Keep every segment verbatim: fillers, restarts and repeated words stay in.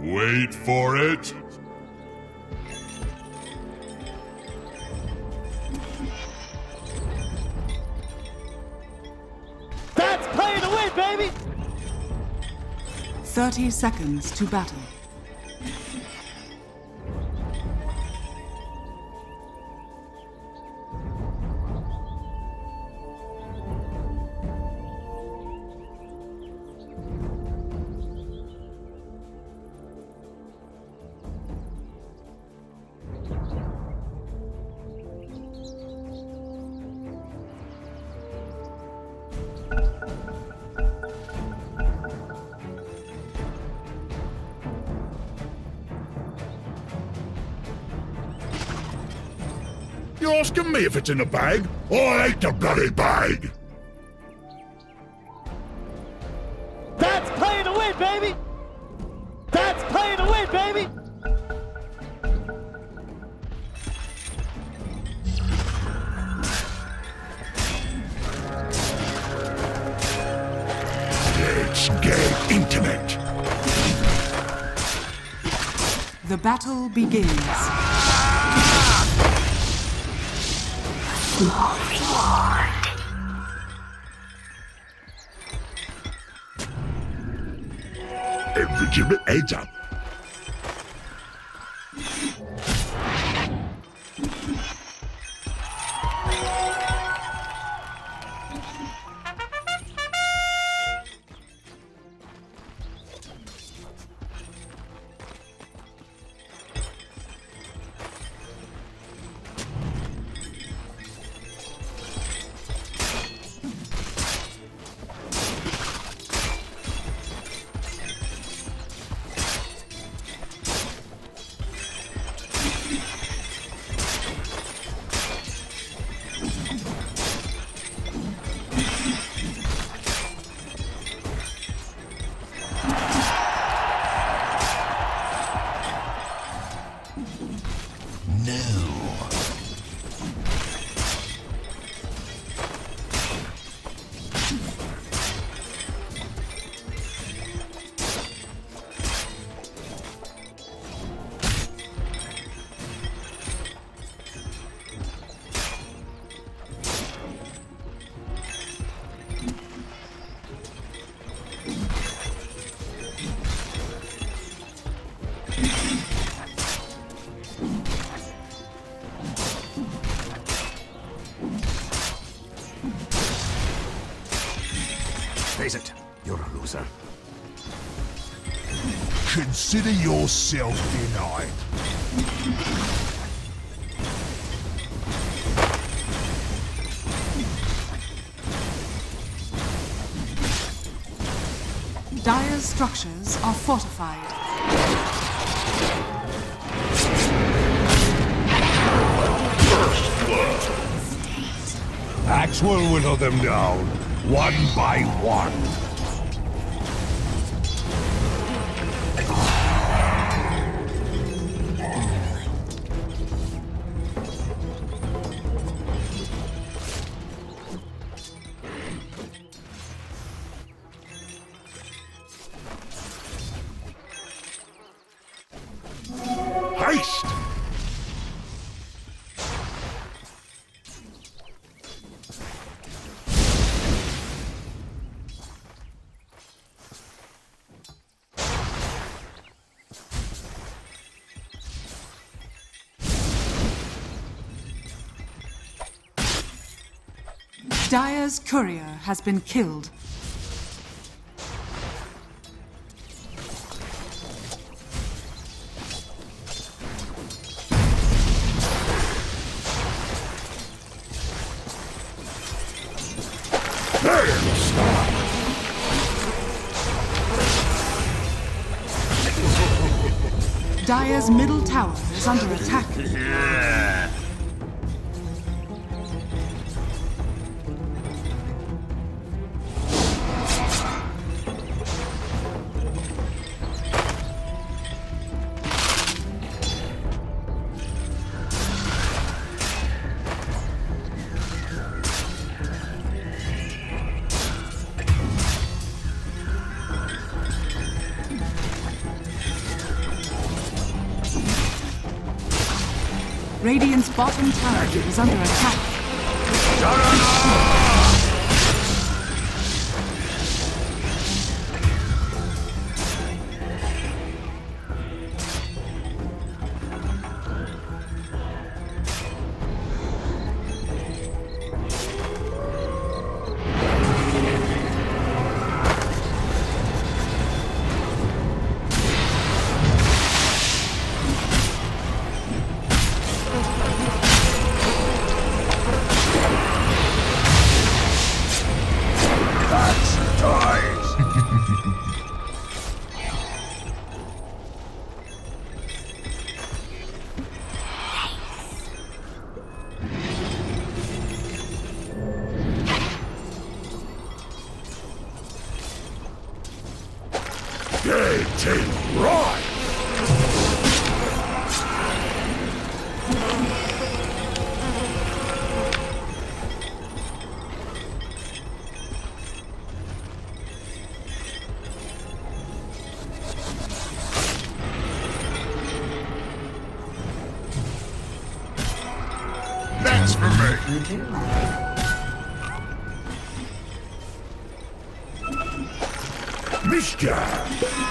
Wait for it. That's playing to win, baby! thirty seconds to battle. You're asking me if it's in a bag? I hate the bloody bag! That's playing to win, baby! That's playing to win, baby! Let's get intimate! The battle begins. Small reward. A legitimate heads up. Face it, you're a loser. Consider yourself denied. Dire's structures are fortified. First blood. Axe will whittle them down, one by one. Haste! Dire's courier has been killed. Dire's middle tower is under attack. Radiant's bottom tower is under attack. Getting right! That's for me. Mischief!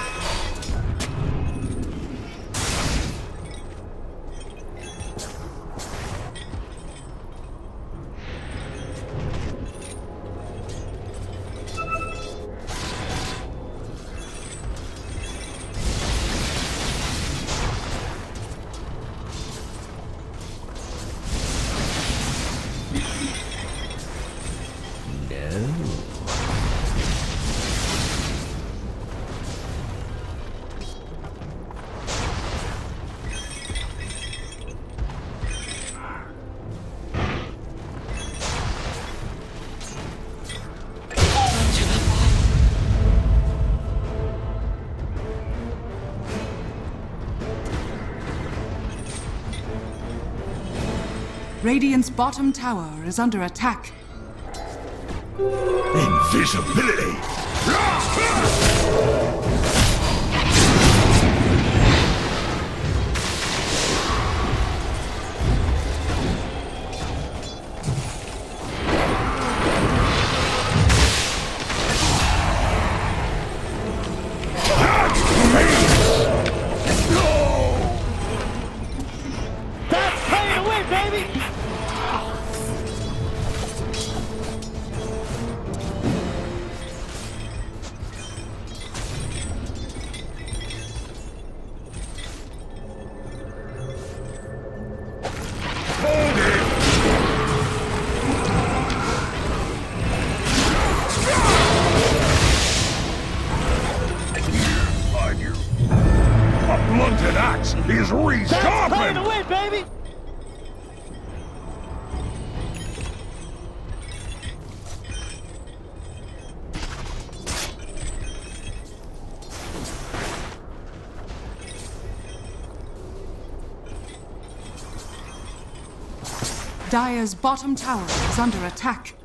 Radiant's bottom tower is under attack. Invisibility! That's pay to win, baby! Blunted axe is That's pay resharpened! to win, baby! Dire's bottom tower is under attack.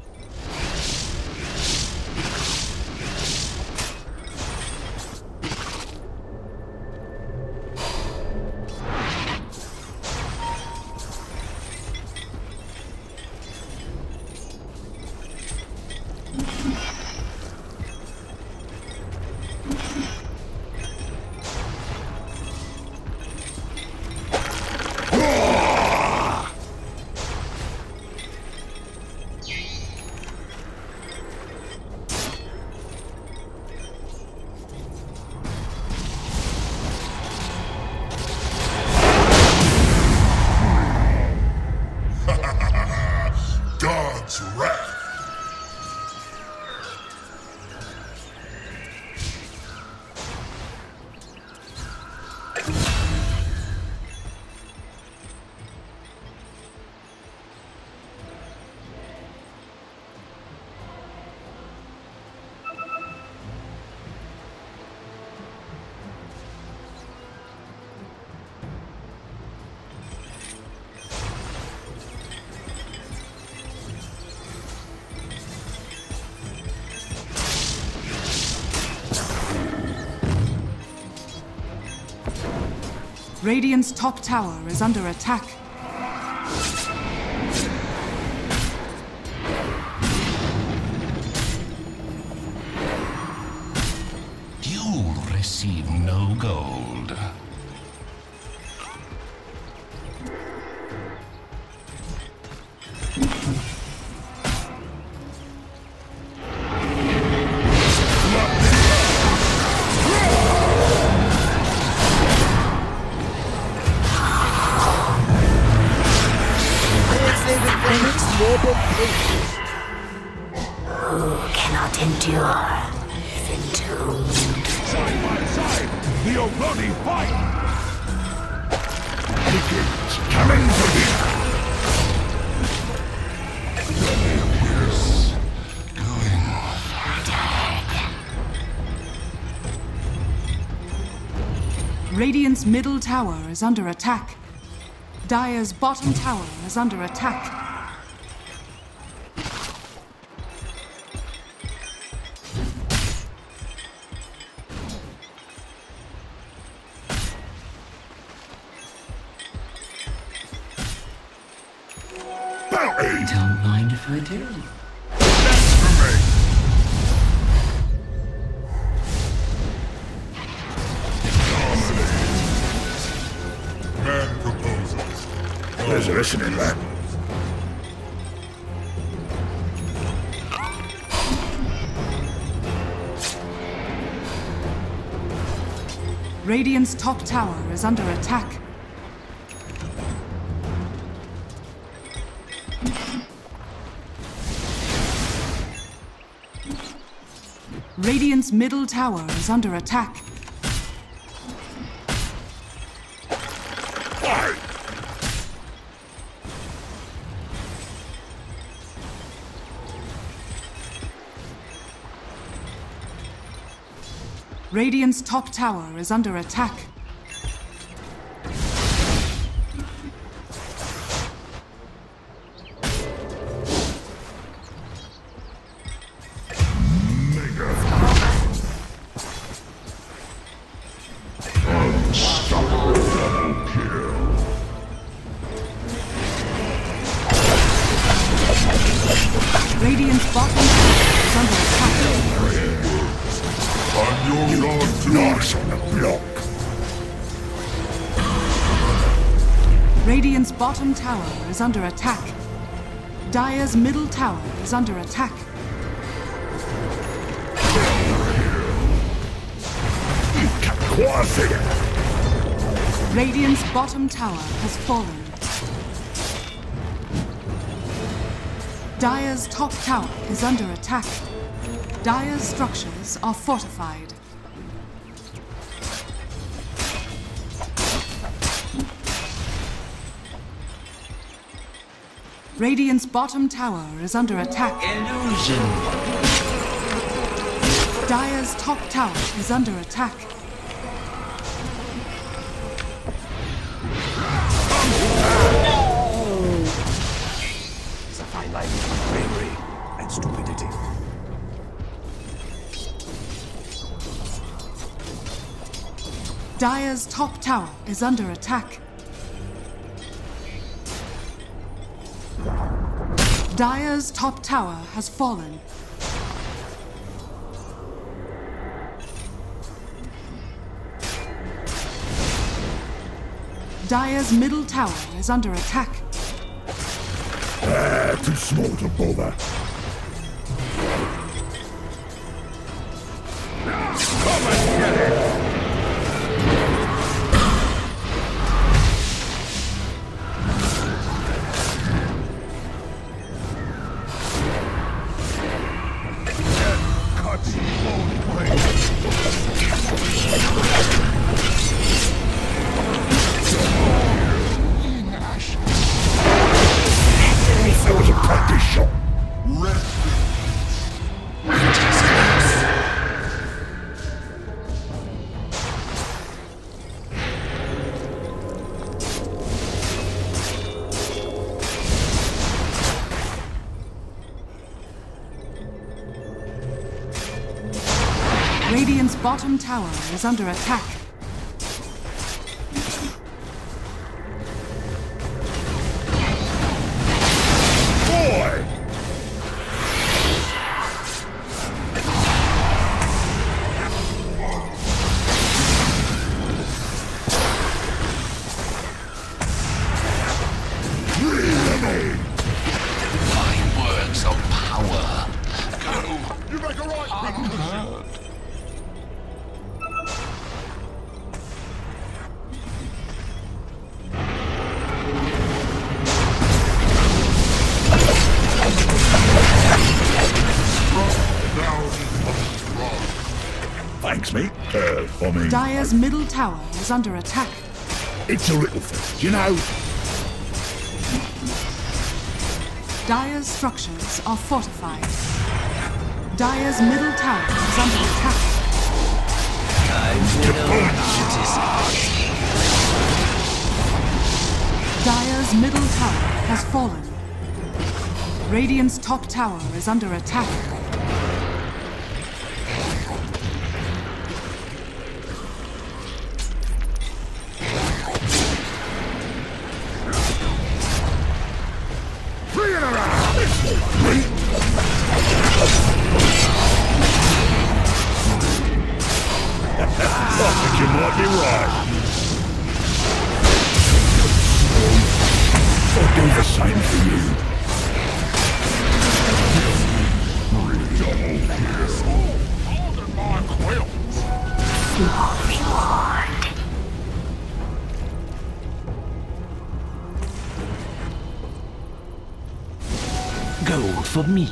God's wrath! Radiant's top tower is under attack. receive no gold. Who cannot endure is entombed. Side by side, the Obloni fight! Vikings coming for you! Yes. Going for Radiant's middle tower is under attack. Dire's bottom tower is under attack. Bounty! Don't mind if I do. That's for me! Man proposes. There's a listening, lad. Radiant's top tower is under attack. Radiant's middle tower is under attack. Fight! Radiant's top tower is under attack. Radiant's bottom tower is under attack. I'm your god too. Nice on the block! Radiant's bottom tower is under attack. Dire's middle tower is under attack. Quite a figure! Radiant's bottom tower has fallen. Dire's top tower is under attack. Dire's structures are fortified. Radiant's bottom tower is under attack. Illusion. Dire's top tower is under attack. It's a fine line between bravery and stupidity. Dire's top tower is under attack. Dire's top tower has fallen. Dire's middle tower is under attack. Ah, too small to bother. Come and get it! Cuts both ways. That was a practice shot. Radiant's bottom tower is under attack. Boy! bombing. Dire's middle tower is under attack. It's a little thing, you know. Dire's structures are fortified. Dire's middle tower is under attack. Dire's middle tower has fallen. Radiant's top tower is under attack. Bring it around! I think you might be right. I'll do the same for you. Holding my quilt. Small reward. Gold for me.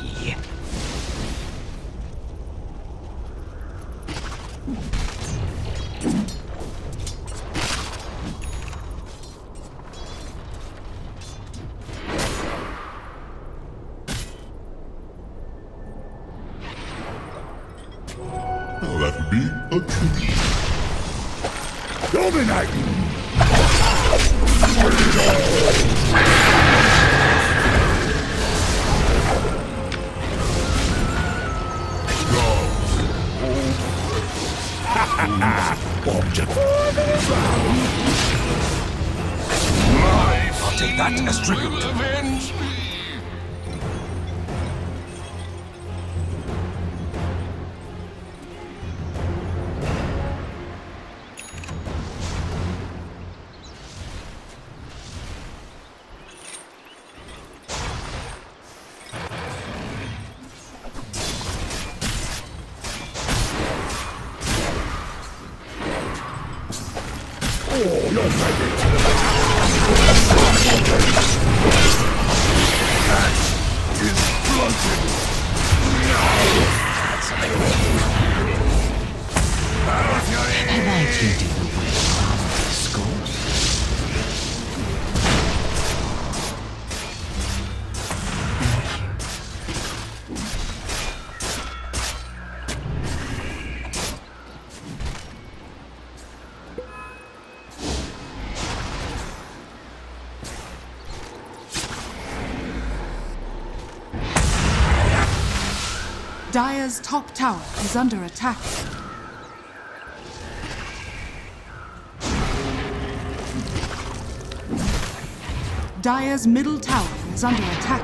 Well, that would be a treat. Dominating! I'll take that as tribute. Avenge me. Oh, you're ready. That is blunted. Have I tainted the well of the school? Dire's top tower is under attack. Dire's middle tower is under attack.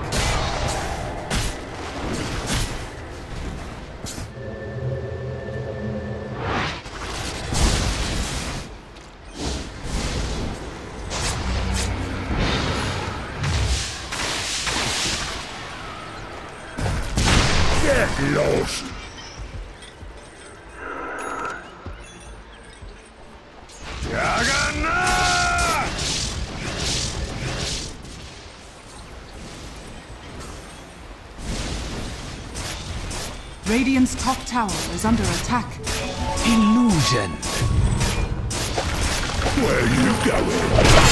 Get lost! Juggernaut! Radiant's top tower is under attack. Illusion. Where are you going?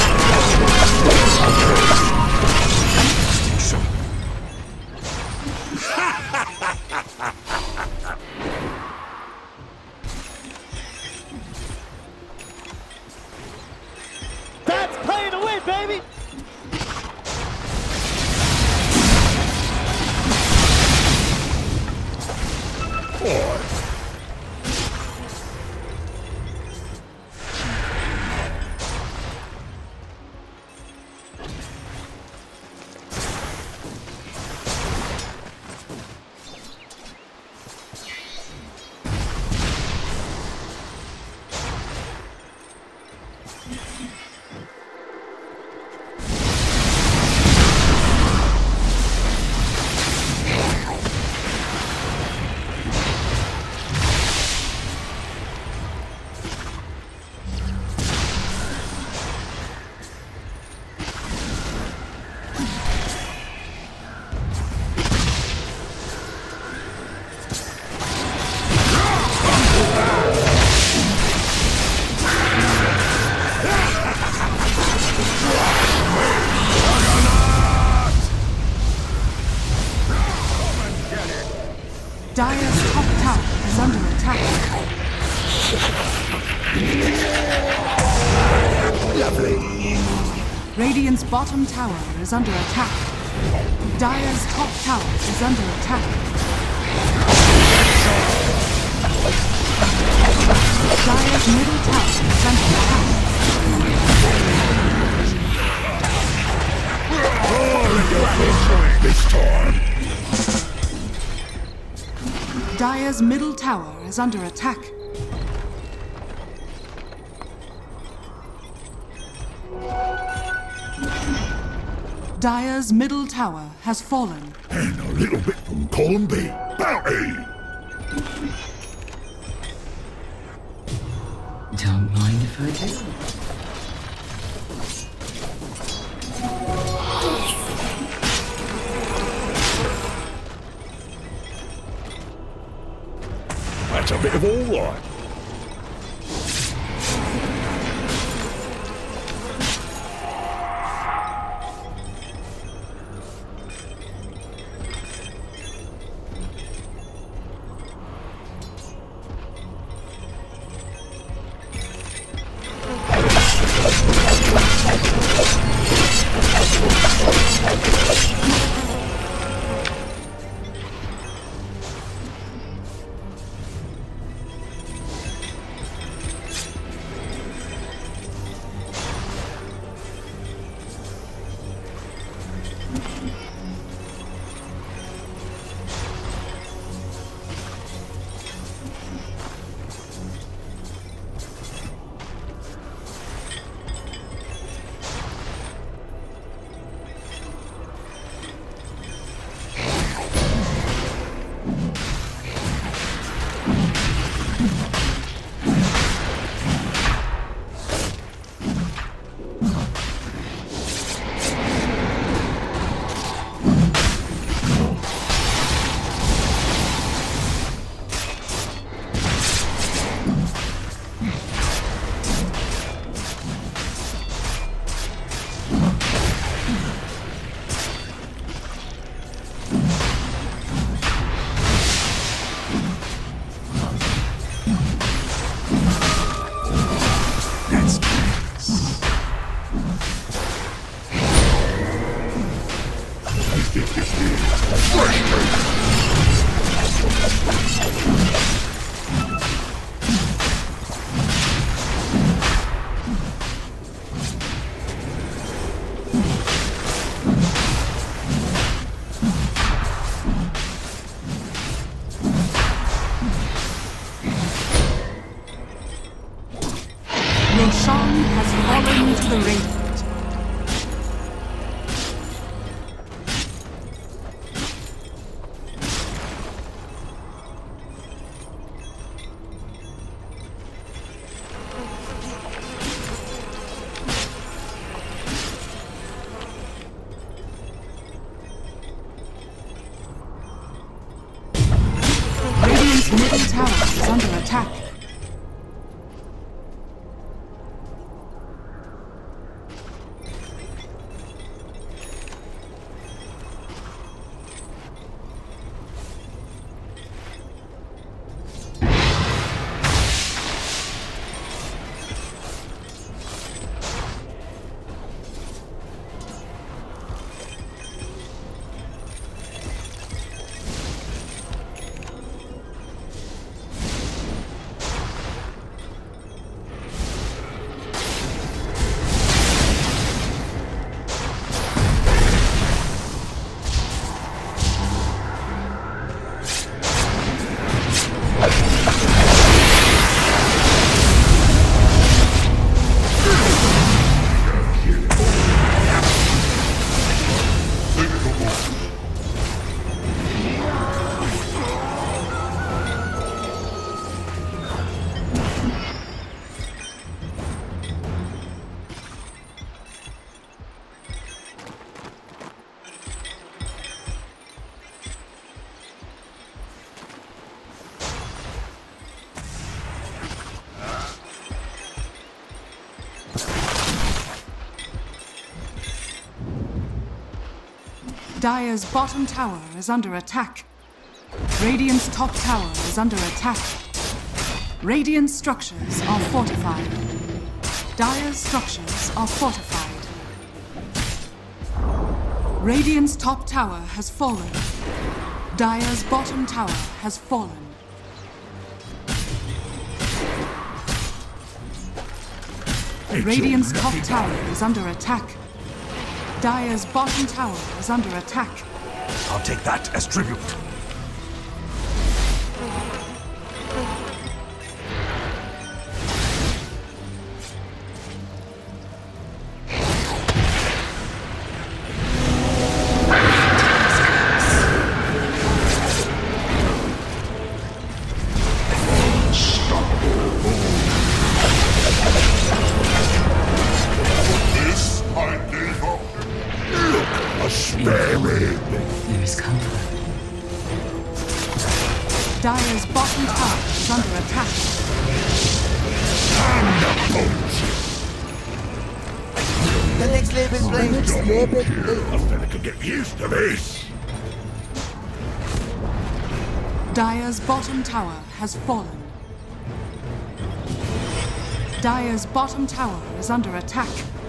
That's pay to win, baby! Boy. Lovely. Radiant's bottom tower is under attack. Dire's top tower is under attack. Dire's middle tower is under attack. This time. Dire's middle tower is under attack. Dire's middle tower has fallen. And a little bit from column B. Bounty! Don't mind if I do. That's a bit of all right. Roshan has fallen to the Radiant. Radiant's middle tower is under attack. Dire's bottom tower is under attack. Radiant's top tower is under attack. Radiant structures are fortified. Dire's structures are fortified. Radiant's top tower has fallen. Dire's bottom tower has fallen. Radiant's top tower is under attack. Dire's bottom tower is under attack. I'll take that as tribute. There is comfort. Dire's bottom tower is under attack. The next level is playing. Next level. I fella could get used to this. Dire's bottom tower has fallen. Dire's bottom tower is under attack.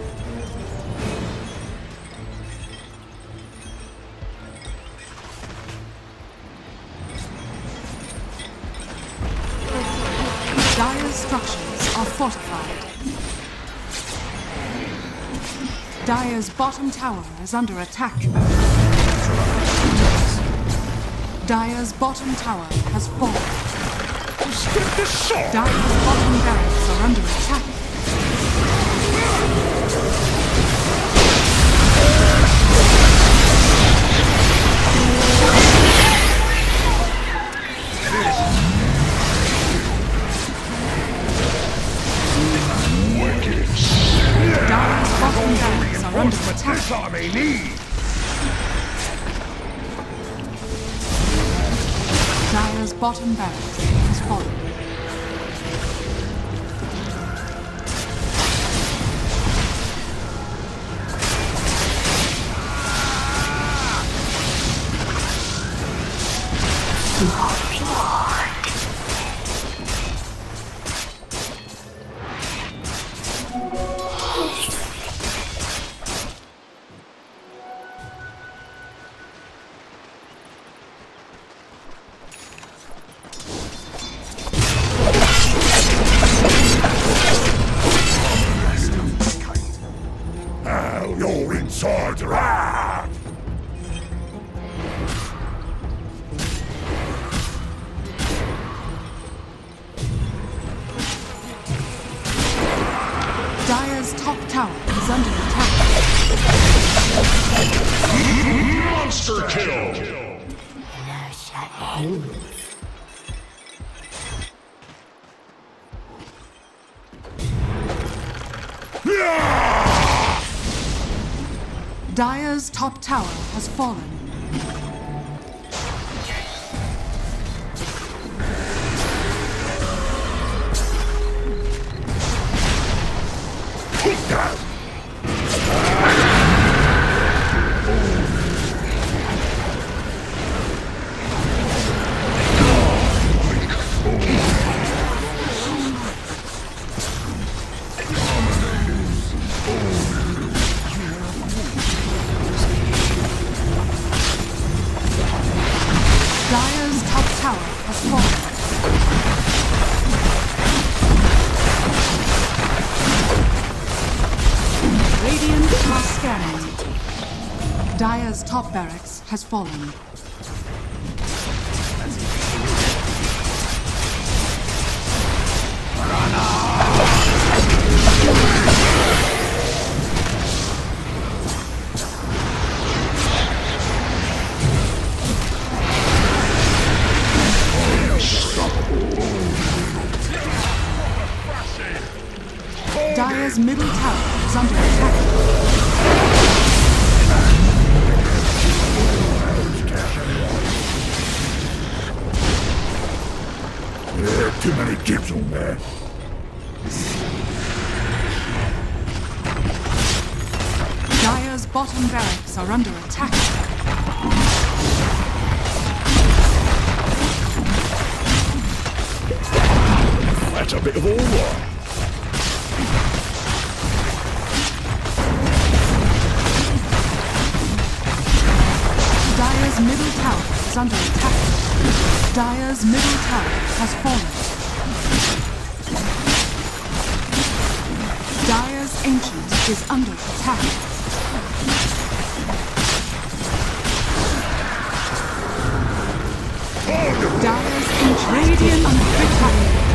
Dire's structures are fortified. Dire's bottom tower is under attack. Dire's bottom tower has fallen. Dire's bottom barracks are under attack. Dire's bottom barracks are under attack. This army needs. Dire's bottom barracks has fallen. You're inside, rah! Dire's top tower is under attack. Monster kill! Dire's top tower has fallen. Dire's top tower has fallen. Radiant are scanning. Dire's top barracks has fallen. Dire's middle tower is under attack. There are too many kids on there. Dire's bottom barracks are under attack. That's a bit of all right. Dire's middle tower is under attack. Dire's middle tower has fallen. Dire's ancient is under attack. Dire's ancient radiant under attack.